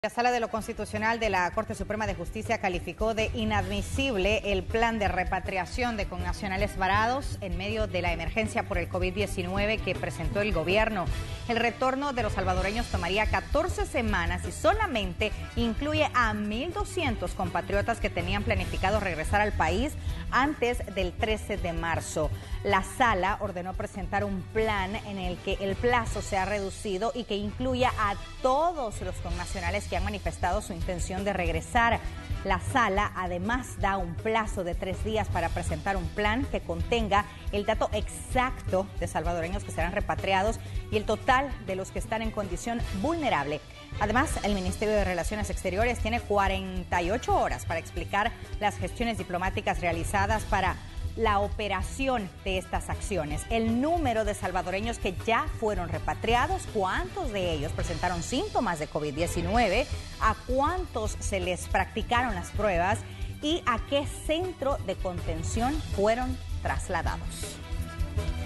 La Sala de lo Constitucional de la Corte Suprema de Justicia calificó de inadmisible el plan de repatriación de connacionales varados en medio de la emergencia por el COVID-19 que presentó el gobierno. El retorno de los salvadoreños tomaría 14 semanas y solamente incluye a 1.200 compatriotas que tenían planificado regresar al país antes del 13 de marzo. La Sala ordenó presentar un plan en el que el plazo sea reducido y que incluya a todos los connacionales que han manifestado su intención de regresar. La Sala además da un plazo de 3 días para presentar un plan que contenga el dato exacto de salvadoreños que serán repatriados y el total de los que están en condición vulnerable. Además, el Ministerio de Relaciones Exteriores tiene 48 horas para explicar las gestiones diplomáticas realizadas para la operación de estas acciones, el número de salvadoreños que ya fueron repatriados, cuántos de ellos presentaron síntomas de COVID-19, a cuántos se les practicaron las pruebas y a qué centro de contención fueron trasladados.